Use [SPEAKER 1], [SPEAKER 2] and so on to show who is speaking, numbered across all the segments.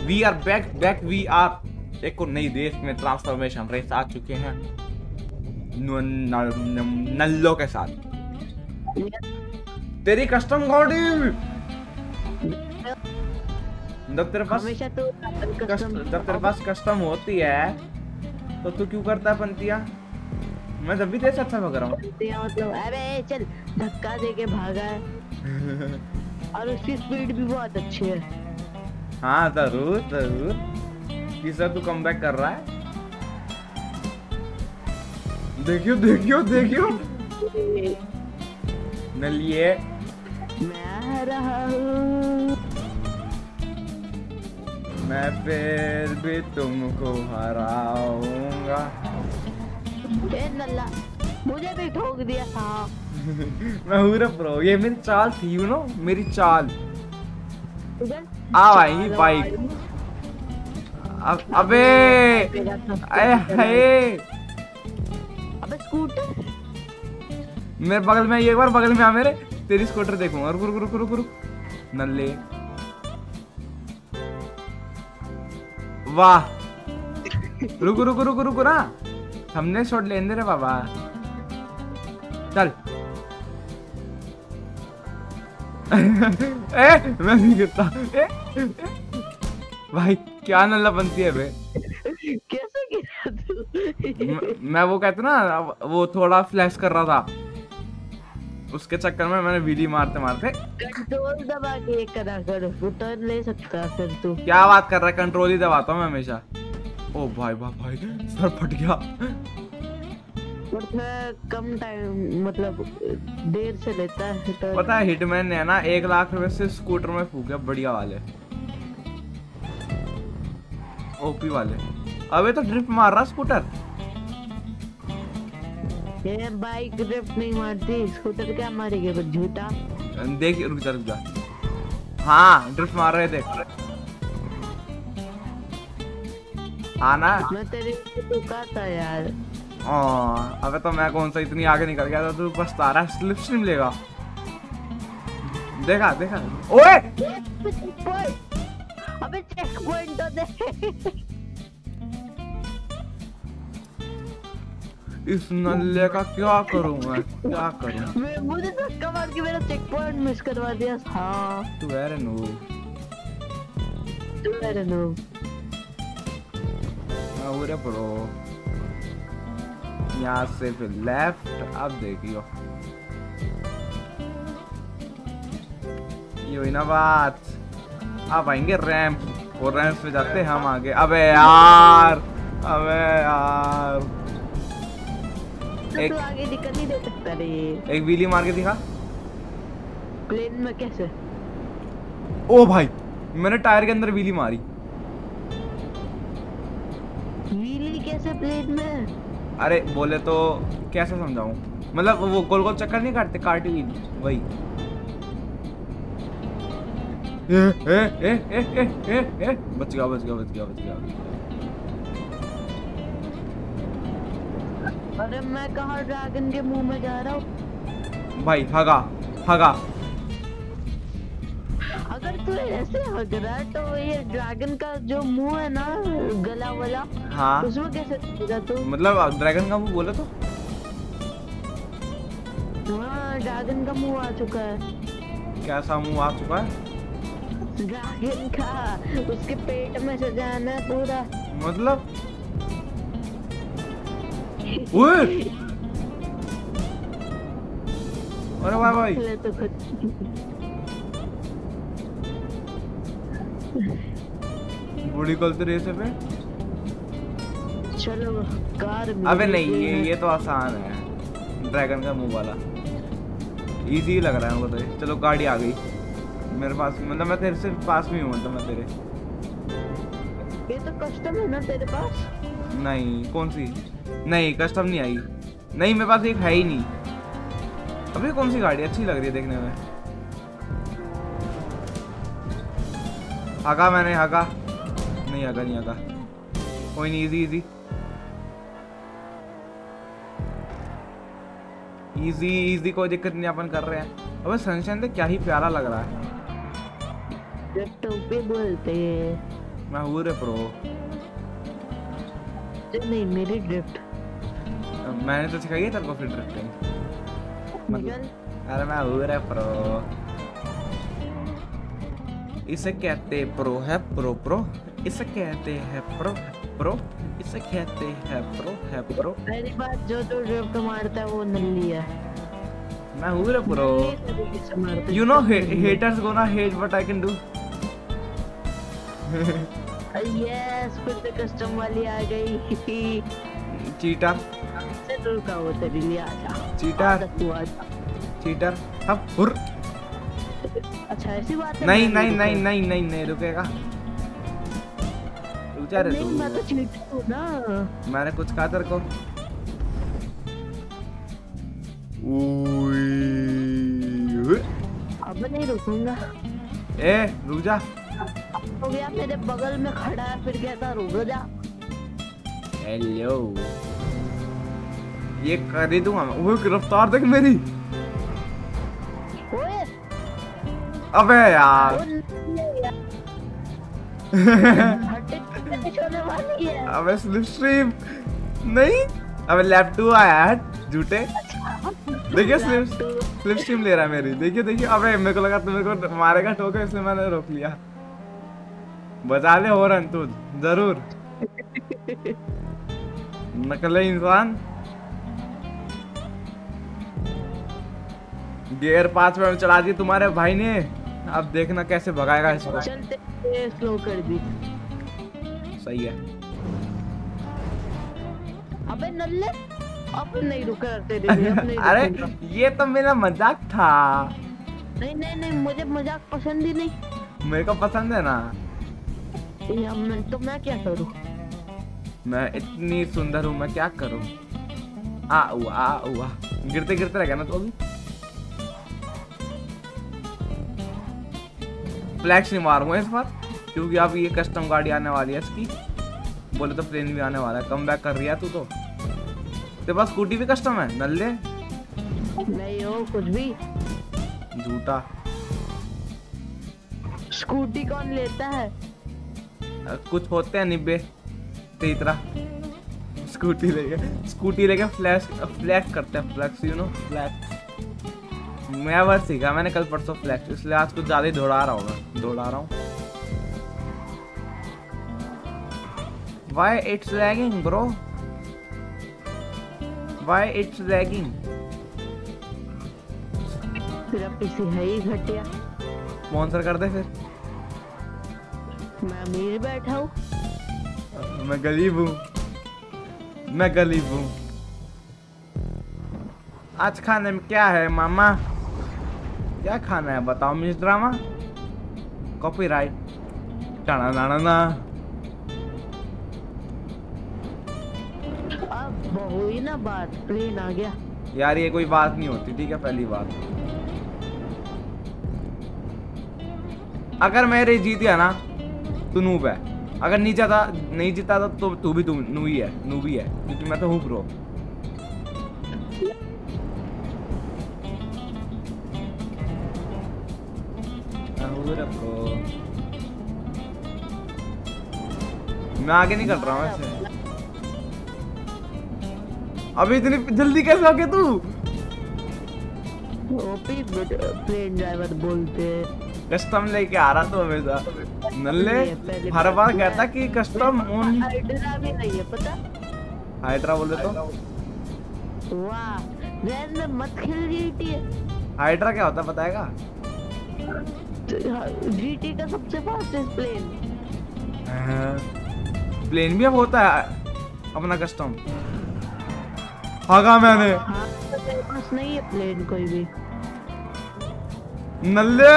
[SPEAKER 1] We are back we are एक और नई देश में ट्रांसफॉर्मेशन रेस आ चुके हैं नल्लो के साथ। तेरी कस्टम गाड़ी जब तेरे पास कस्टम होती है तो तू क्यों करता है पंतिया? मैं जब भी तेरे से अच्छा लग रहा हूँ।
[SPEAKER 2] मतलब अबे चल धक्का देके भागा है और उसकी स्पीड भी बहुत अच्छी है।
[SPEAKER 1] हाँ जरूर जरूर। किसर तू कमबैक कर रहा है? देखियो देखियो देखियो नलिए
[SPEAKER 2] मैं रहा हूँ,
[SPEAKER 1] मैं फिर भी तुमको हराऊंगा।
[SPEAKER 2] नल्ला मुझे भी ठोक दिया था।
[SPEAKER 1] मैं हूँ रे प्रो, ये मेरी चाल थी यू नो, मेरी चाल। आ भाई बाइक। अबे
[SPEAKER 2] अबे स्कूटर
[SPEAKER 1] मेरे बगल में, एक बार बगल में आ मेरे, तेरी स्कूटर देखूंगा। रुक रुक रुक रुक रुक नल्ले। वाह रुक रुक रुक रुक ना, हमने शॉट लेने रे बाबा। चल ए मैं नहीं गिरता। भाई क्या नल्ला बनती है बे।
[SPEAKER 2] कैसे गिरा तू?
[SPEAKER 1] मैं वो कहते ना, वो थोड़ा फ्लैश कर रहा था, उसके चक्कर में मैंने वीडी मारते मारते।
[SPEAKER 2] कंट्रोल दबा के करा कर टर्न ले सकता है फिर तू।
[SPEAKER 1] क्या बात कर रहा है, कंट्रोल ही दबाता हूँ मैं हमेशा। ओ भाई भाई सर फट गया।
[SPEAKER 2] कम टाइम मतलब देर से लेता है टर्न।
[SPEAKER 1] पता है हिटमैन ने ना 1 लाख रुपए से स्कूटर में फूके बढ़िया वाले, ओपी वाले। अबे तो ड्रिफ्ट मार रहा स्कूटर।
[SPEAKER 2] ये बाइक ड्रिफ्ट नहीं मारती, स्कूटर क्या मारेगी बस झूठा।
[SPEAKER 1] देख रुक जा। हाँ ड्रिफ्ट मार रहे थे। हाँ ना
[SPEAKER 2] मैं तेरे को रुका था यार।
[SPEAKER 1] अबे तो मैं कौन सा इतनी आगे निकल गया था, तू पछता रहा है। स्लिप स्ट्रीम लेगा। देखा देखा ओए
[SPEAKER 2] अबे चेक पॉइंट तो दे।
[SPEAKER 1] इस नल्ले का क्या करूं मैं, क्या करूं?
[SPEAKER 2] मुझे तो कमाल की मेरा चेक पॉइंट मिस करवा दिया। हाँ
[SPEAKER 1] तू है रे नूब,
[SPEAKER 2] तू है रे नूब।
[SPEAKER 1] मैं उरे प्रो। यहाँ से फिर लेफ्ट, अब देखियो ये हुई ना बात। अब आएंगे रैंप, और रैंप पे जाते हम आगे। अबे यार
[SPEAKER 2] एक तो आगे दिक्कत नहीं दे सकता रे।
[SPEAKER 1] एक व्हीली मार के दिखा।
[SPEAKER 2] प्लेन में कैसे?
[SPEAKER 1] ओ भाई मैंने टायर के अंदर व्हीली मारी।
[SPEAKER 2] व्हीली कैसे प्लेन में?
[SPEAKER 1] अरे बोले तो कैसे समझाऊं, मतलब वो गोल गोल चक्कर नहीं काटते, कार्टी व्हील वही। बच गया।
[SPEAKER 2] अरे मैं कहाँ ड्रैगन के मुंह में जा रहा हूँ
[SPEAKER 1] भाई। हगा
[SPEAKER 2] अगर तू ऐसे हग रहा है तो ये ड्रैगन का जो मुंह है ना, गला वाला,
[SPEAKER 1] हाँ
[SPEAKER 2] उसमें कैसे हगेगा तू?
[SPEAKER 1] मतलब ड्रैगन का मुंह बोले तो?
[SPEAKER 2] हाँ ड्रैगन का मुंह आ चुका है।
[SPEAKER 1] कैसा मुंह आ चुका है?
[SPEAKER 2] ड्रैगन का, उसके पेट में से जाना है पूरा।
[SPEAKER 1] मतलब ओए अरे भाई
[SPEAKER 2] तो
[SPEAKER 1] बूढ़ी कलते रेस पे।
[SPEAKER 2] चलो कार।
[SPEAKER 1] अबे नहीं ये तो आसान है, ड्रैगन का मुंह वाला इजी लग रहा है मुझे तो। चलो गाड़ी आ गई मेरे पास, मतलब मैं तेरे से पास में हूँ, मतलब मैं तेरे।
[SPEAKER 2] ये तो कस्टम है ना तेरे पास?
[SPEAKER 1] नहीं कौन सी? नहीं कस्टम नहीं आई। नहीं मेरे पास एक है ही नहीं। अबे कौन सी गाड़ी अच्छी लग रही है देखने में? हगा मैंने, हगा नहीं, हगा नहीं, हगा कोई नहीं। इजी इजी इजी इजी, कोई दिक्कत नहीं, अपन कर रहे हैं। अबे सनशाइन तो क्या ही प्यारा लग रहा है।
[SPEAKER 2] टोपी बोलते हैं।
[SPEAKER 1] मैं हूँ रे प्रो।
[SPEAKER 2] नहीं मेरी ड्रिफ्ट।
[SPEAKER 1] मैंने तो सिखाई है तेरे को फिर ड्रिफ्टिंग।
[SPEAKER 2] निकल।
[SPEAKER 1] अरे मैं हूँ रे प्रो। इसे कहते प्रो है प्रो प्रो। इसे कहते हैं प्रो प्रो। इसे कहते हैं प्रो।
[SPEAKER 2] पहली बात जो ड्रिफ्ट मारता है वो नल्ली है।
[SPEAKER 1] मैं हूँ Ray pro.
[SPEAKER 2] You
[SPEAKER 1] You know haters gonna hate what I can do.
[SPEAKER 2] Yes फिर तो कस्टम वाली आ गई।
[SPEAKER 1] चीटर
[SPEAKER 2] रुका वो तेरे लिए आजा।
[SPEAKER 1] चीटर
[SPEAKER 2] तू आजा।
[SPEAKER 1] चीटर अब हुर।
[SPEAKER 2] अच्छा ऐसी बात है।
[SPEAKER 1] नहीं नहीं नहीं नहीं नहीं नहीं रुकेगा। रुक जा रे
[SPEAKER 2] नहीं
[SPEAKER 1] तू।
[SPEAKER 2] मैं तो चीटर हूँ ना।
[SPEAKER 1] मैंने कुछ कहा तेरे को।
[SPEAKER 2] अब नहीं रुकूंगा।
[SPEAKER 1] ए रुक जा।
[SPEAKER 2] हो गया मेरे बगल में खड़ा है फिर कहता रुक जा।
[SPEAKER 1] हेलो ये कर ही दूंगा। वो गिरफ्तार देख मेरी।
[SPEAKER 2] ओए
[SPEAKER 1] अबे यार।
[SPEAKER 2] हटे छोड़ने वाली है।
[SPEAKER 1] अबे स्लिप स्ट्रीम नहीं। अबे लैप 2 आया है झूठे। देखिए स्लिप स्ट्रीम ले रहा है मेरी। देखिए देखिए। अबे मेरे को लगा तू मेरे को मारेगा ठोकर इसलिए मैंने रोक लिया। बचा ले हो रन तू जरूर। नकली इंसान। गियर 5 में चला दी तुम्हारे भाई ने। अब देखना कैसे भगाएगा इसको।
[SPEAKER 2] चलते स्लो कर दी।
[SPEAKER 1] सही है।
[SPEAKER 2] अबे नल्ले अब नहीं रुका तेरे लिए। अब नहीं
[SPEAKER 1] अरे
[SPEAKER 2] रुकूंगा।
[SPEAKER 1] ये तो मेरा मजाक था।
[SPEAKER 2] नहीं नहीं नहीं मुझे मजाक पसंद ही नहीं।
[SPEAKER 1] मेरे को पसंद है ना।
[SPEAKER 2] तो मैं क्या करूं।
[SPEAKER 1] मैं इतनी सुंदर हूँ मैं क्या करूँ। आ हुआ गिरते गिरते रह गया ना तो अभी। फ्लैक्स नहीं मारूंगा इस बार क्योंकि अब ये कस्टम गाड़ी आने वाली है इसकी। बोले तो प्लेन भी आने वाला है। कम बैक कर रही है तू तो। तेरे पास स्कूटी भी कस्टम है नल्ले।
[SPEAKER 2] नहीं हो कुछ भी।
[SPEAKER 1] झूठा।
[SPEAKER 2] स्कूटी कौन लेता है।
[SPEAKER 1] कुछ होते हैं निब्बे तेरी तरह। स्कूटी लेके फ्लैक्स करते हैं। Flex you know flex. मैं वर्ड सीखा मैंने कल परसों फ्लैक्स इसलिए आज कुछ ज्यादा ही दौड़ा रहा हूँ। Why it's lagging bro? Why it's lagging?
[SPEAKER 2] तेरा पीसी है ही घटिया।
[SPEAKER 1] स्पॉन्सर कर दे फिर।
[SPEAKER 2] मैं अमीर बैठा हूँ।
[SPEAKER 1] मैं गरीब हूँ। आज खाने में क्या है मामा। क्या खाना है बताओ मिस ड्रामा। कॉपीराइट। टाना ना ना।
[SPEAKER 2] अब हुई ना बात। प्लेन आ गया।
[SPEAKER 1] यार ये कोई बात नहीं होती ठीक है। पहली बात अगर मेरे जीत गया ना तू नूब है। अगर नहीं जीता तो तू भी नूबी है क्योंकि मैं तो हूँ प्रो। मैं आगे नहीं कर रहा हूँ ऐसे। अभी इतनी जल्दी कैसे हो गया तू।
[SPEAKER 2] ओपी प्लेन ड्राइवर बोलते हैं।
[SPEAKER 1] कस्टम लेके आ रहा तो हमेशा नल्ले हर बार कहता कि कस्टम ओन।
[SPEAKER 2] हाइड्रा भी नहीं है पता।
[SPEAKER 1] हाइड्रा बोले तो
[SPEAKER 2] वाह रैन में मत खेल जीटी।
[SPEAKER 1] हाइड्रा क्या होता है बताएगा।
[SPEAKER 2] जीटी का सबसे फास्टेस्ट
[SPEAKER 1] प्लेन भी अब होता है अपना कस्टम। भागा मैंने।
[SPEAKER 2] हाँ तो मेरे पास नहीं है प्लेन कोई भी।
[SPEAKER 1] नल्ले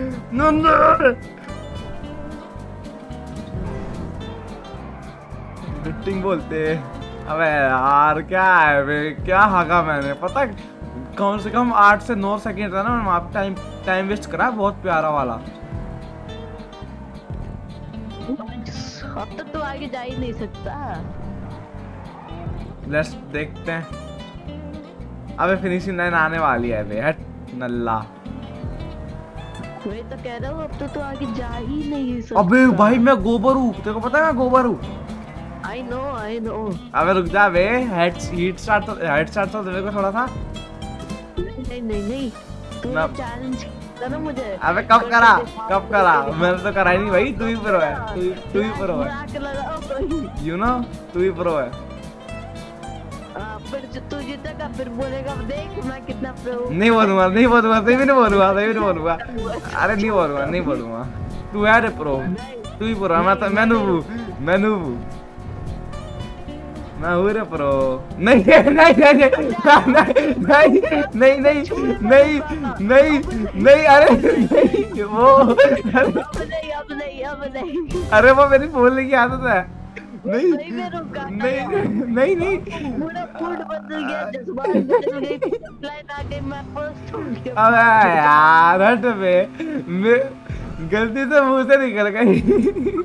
[SPEAKER 1] बिटिंग बोलते। अबे यार क्या है बे क्या हागा मैंने पता कम से कम 8 से 9 सेकंड था ना। मैंने वहाँ पे टाइम वेस्ट करा बहुत प्यारा वाला।
[SPEAKER 2] अब तक तो आगे जा ही नहीं सकता।
[SPEAKER 1] लेट्स देखते हैं। अबे फिनिशिंग लाइन आने वाली है बे हट नल्ला।
[SPEAKER 2] वही तो कह रहा हूँ, अब तो तू आगे जा ही नहीं सकता।
[SPEAKER 1] अबे भाई मैं गोबर हूँ, तेरे को पता है मैं गोबर हूँ।
[SPEAKER 2] I know।
[SPEAKER 1] अबे रुक जा बे, हीट स्टार्ट तो मेरे को थोड़ा सा।
[SPEAKER 2] नहीं तूने चैलेंज किया ना मुझे।
[SPEAKER 1] अबे कब करा मैंने तो करा ही नहीं भाई, तू ही प्रो है, तू ही प्रो है, यू नो तू ही प्रो है।
[SPEAKER 2] फिर तू जीतेगा, फिर बोलेगा देख मैं कितना प्रो हूं।
[SPEAKER 1] नहीं बोलूंगा अरे नहीं बोलूंगा। तू है रे प्रो, तू ही प्रो है, मैं नूब हूँ, मैं हूँ रे प्रो। नहीं अरे नहीं वो, अरे वो मेरी बोलने की आदत है। नहीं
[SPEAKER 2] पूरा मूड बदल गया, जज्बात बदल गई, लाइन आ गई, मैं फर्स्ट हो गया।
[SPEAKER 1] अबे यार हट बे, मैं गलती से मुंह से निकल गई।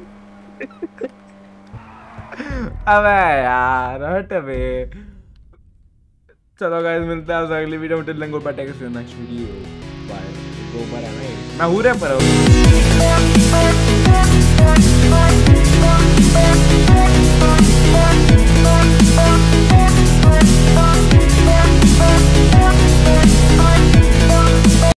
[SPEAKER 1] अबे यार हट बे। चलो गाइस मिलते हैं अगली वीडियो में, till then good bye, take care, next video bye. गोबर है मैं हूं रे पर।